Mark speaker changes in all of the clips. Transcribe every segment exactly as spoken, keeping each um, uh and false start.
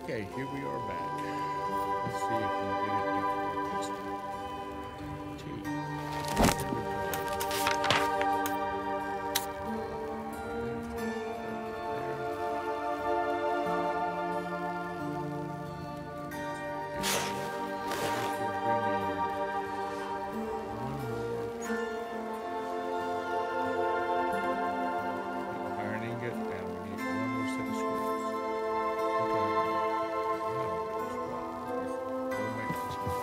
Speaker 1: Okay, here we are back. Let's see if we can get it to work this time. T. Here we go. Iron ingot, and we need one more set of screws. Okay. We'll make this one.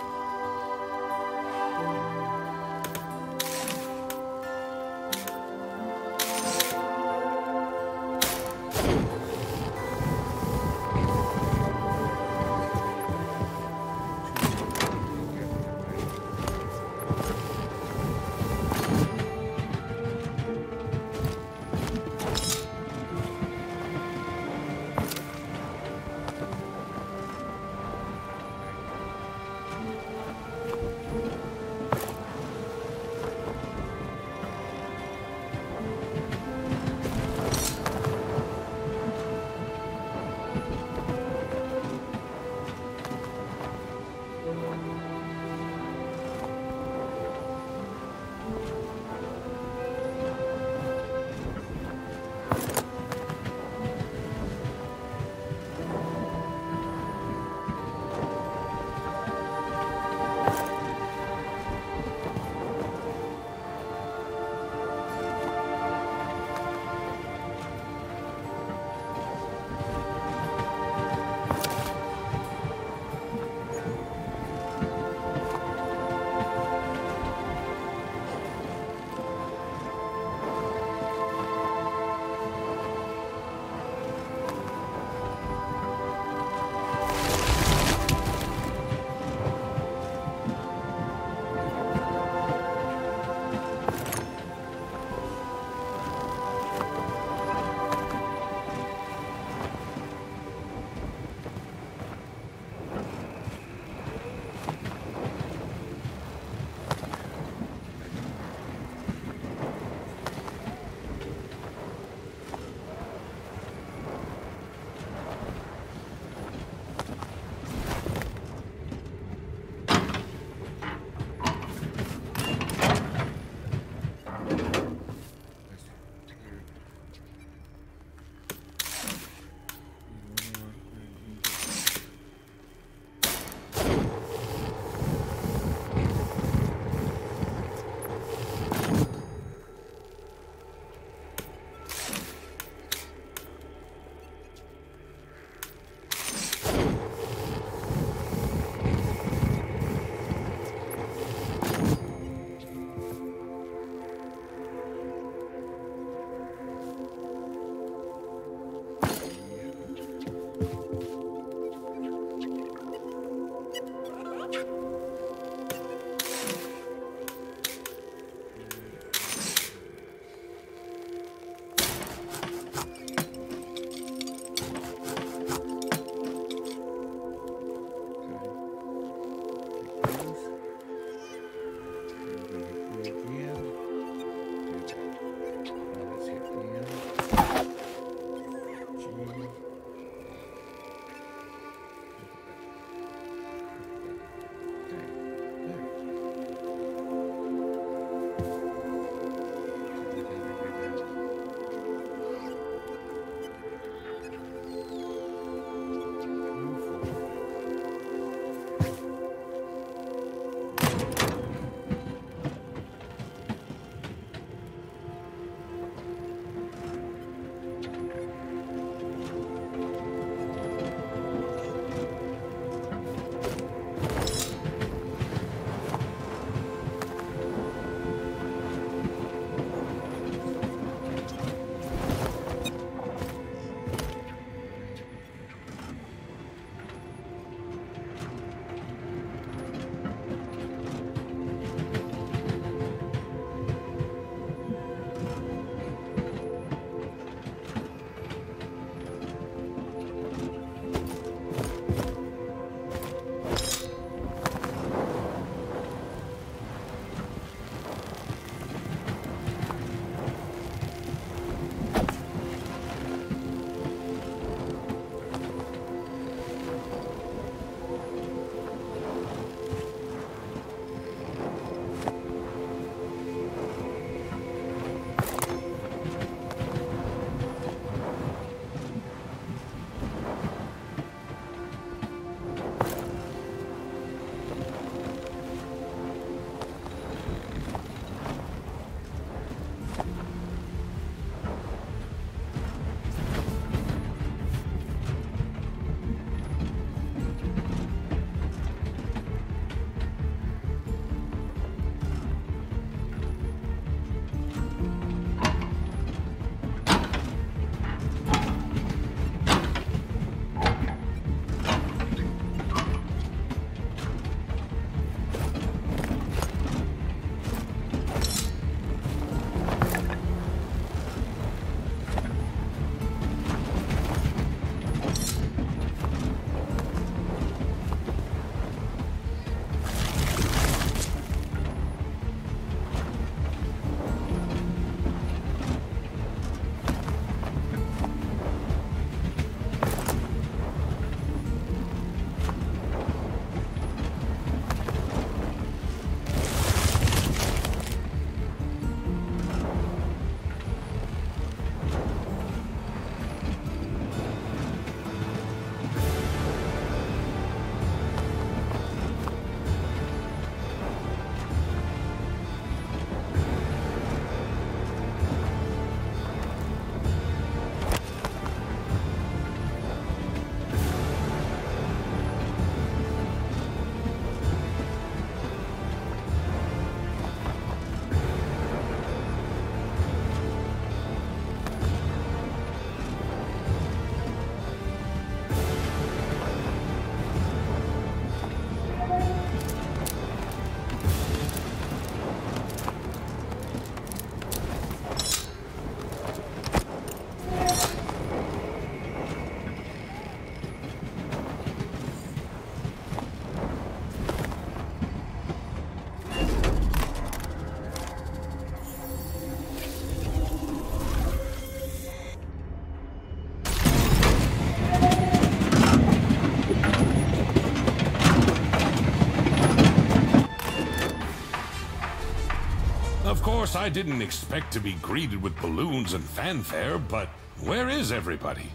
Speaker 2: guess I didn't expect to be greeted with balloons and fanfare, but where is everybody?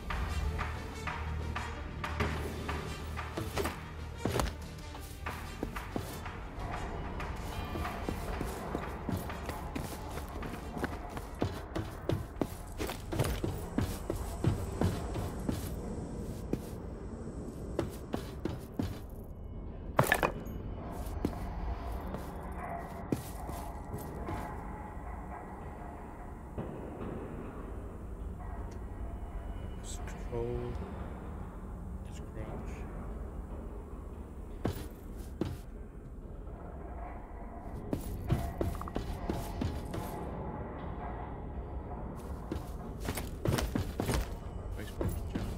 Speaker 1: Control is crouch. Spacebar is jump.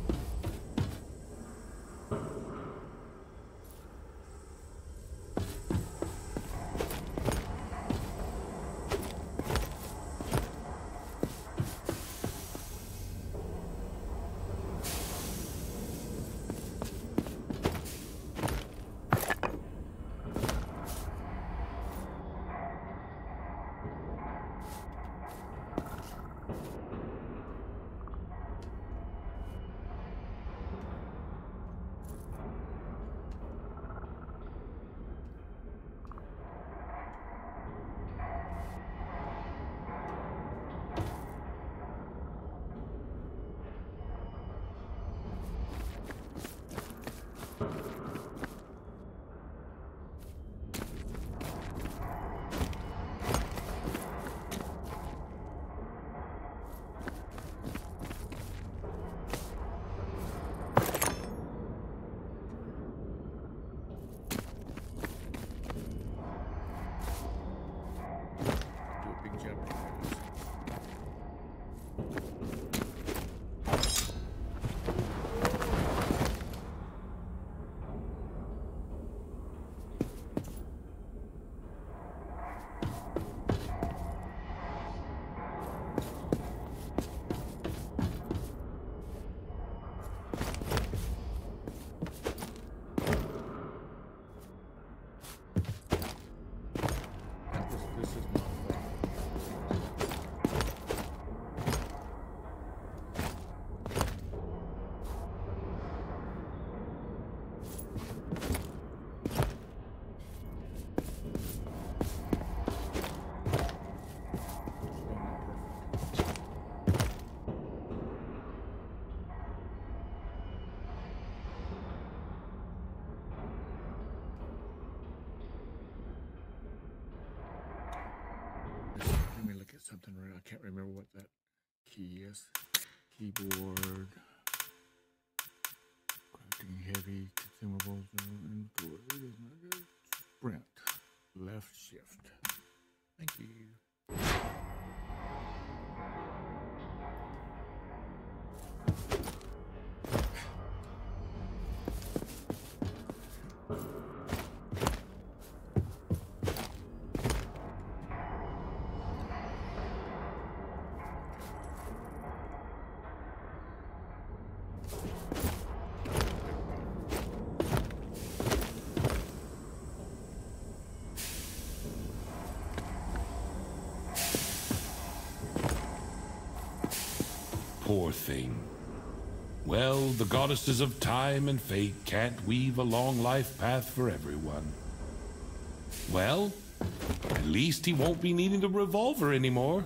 Speaker 1: Let me look at something right. I can't remember what that key is. Keyboard. Crafting heavy consumables. Inventory. Sprint. Left shift. Thank you.
Speaker 2: Poor thing. Well, the goddesses of time and fate can't weave a long life path for everyone. Well, at least he won't be needing the revolver anymore.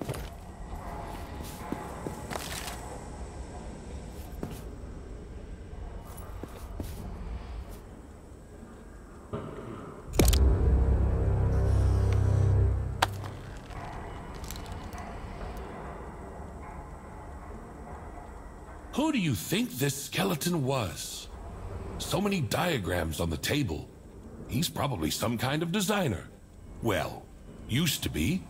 Speaker 2: Who do you think this skeleton was? So many diagrams on the table. He's probably some kind of designer. Well, used to be.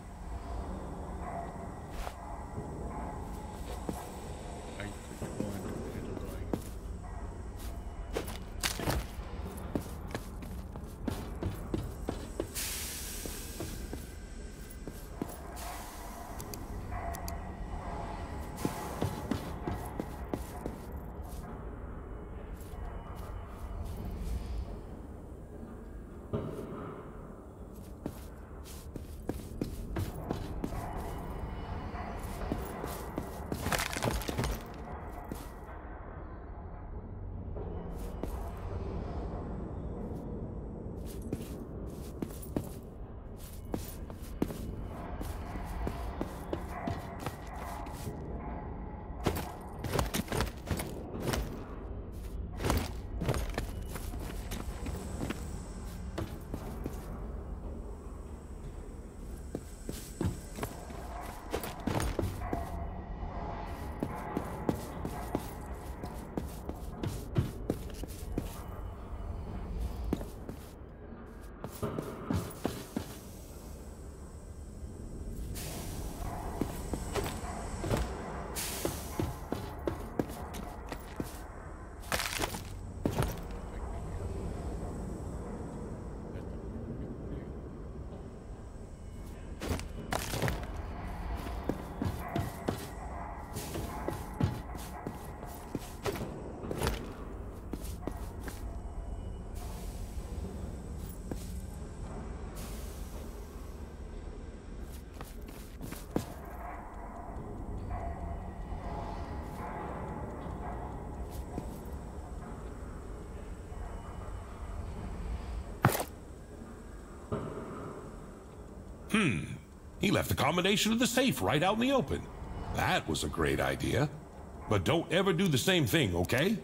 Speaker 2: He left the combination of the safe right out in the open. That was a great idea. But don't ever do the same thing, okay?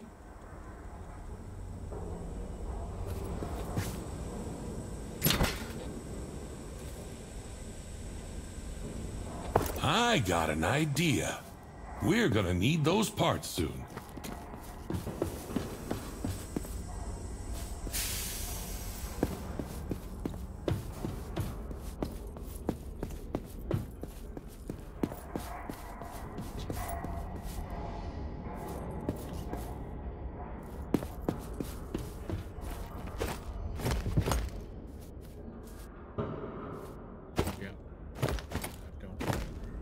Speaker 2: I got an idea. We're gonna need those parts soon.
Speaker 1: Yeah. I don't.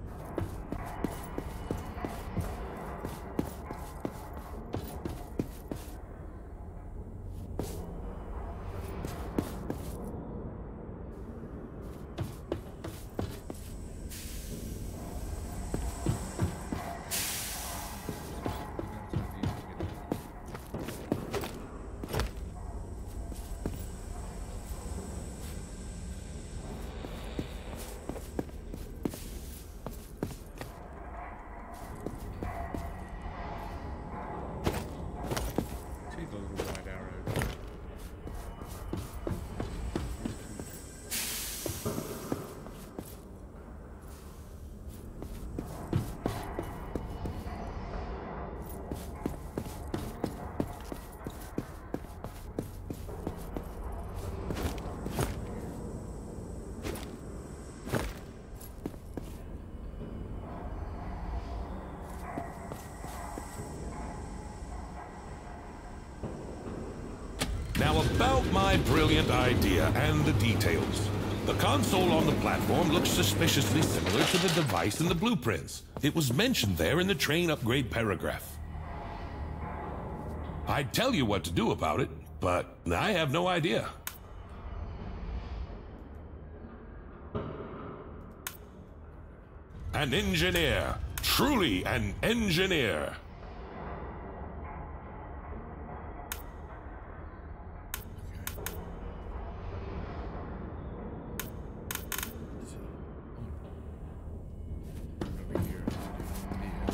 Speaker 1: See the little white arrow.
Speaker 2: Now about my brilliant idea and the details. The console on the platform looks suspiciously similar to the device in the blueprints. It was mentioned there in the train upgrade paragraph. I'd tell you what to do about it, but I have no idea. An engineer. Truly an engineer.
Speaker 1: Over here. Yes.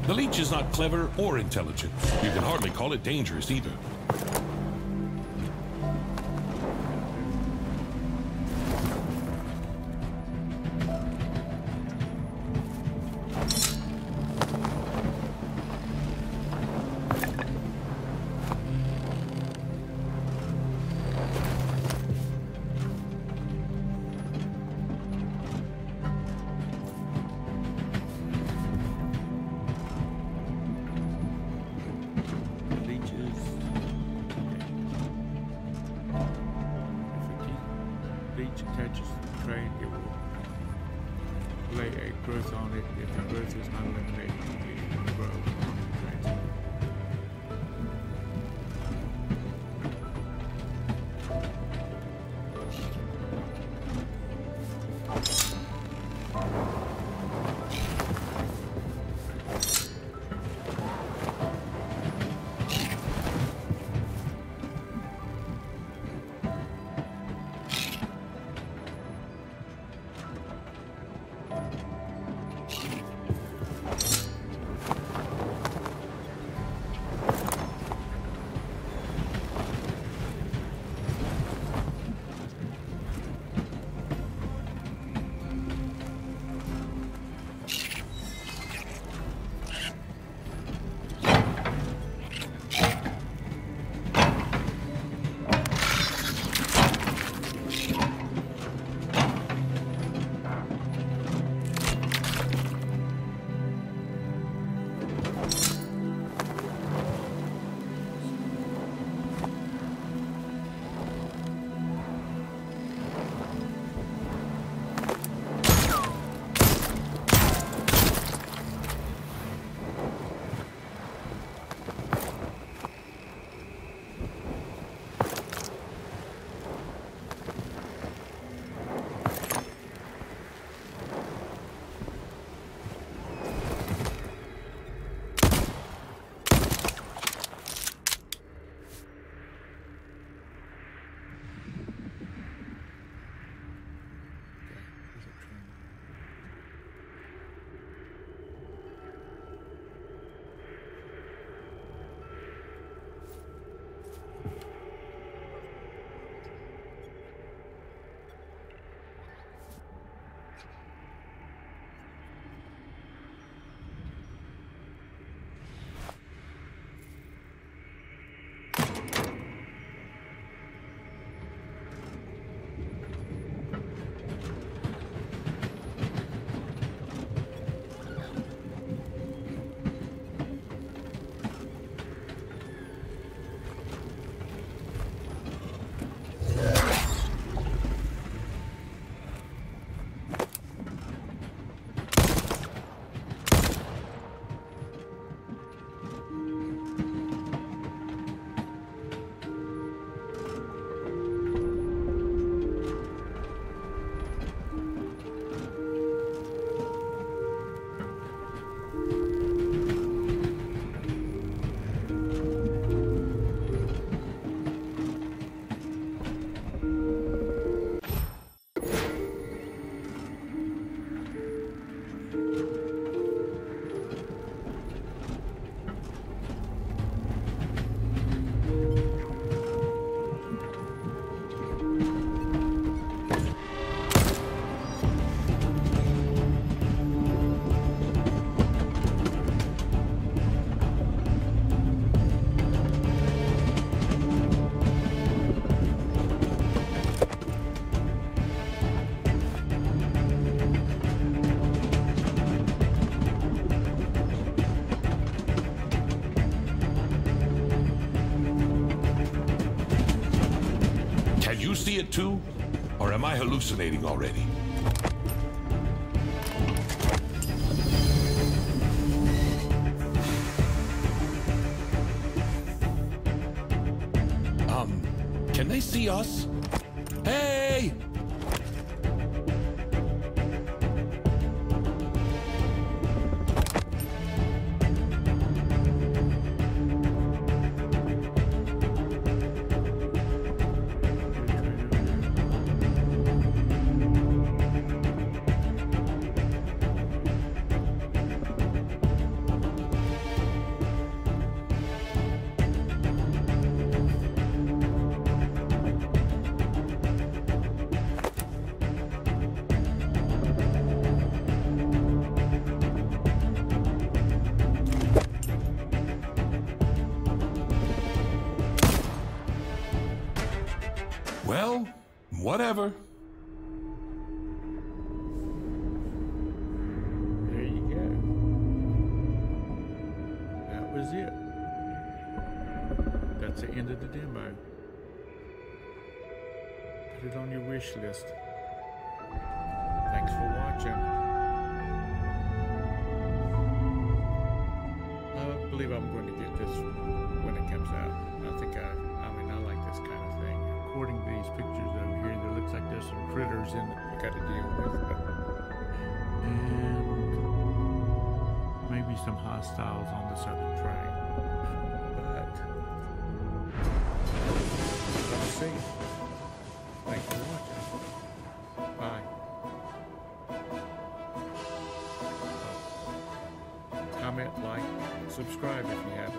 Speaker 2: The leech is not clever or intelligent. You can hardly call it dangerous either. See it too? Or am I hallucinating already? Um, can they see us? Hey! Well, whatever.
Speaker 1: There you go. That was it. That's the end of the demo. Put it on your wish list. Thanks for watching. I believe I'm going to get this when it comes out. I think I, I mean, I like this kind of thing. According to these pictures over here, there looks like there's some critters in it you got to deal with. But, and maybe some hostiles on this other train. But, let's see. Thanks for watching. Bye. Comment, like, subscribe if you haven't.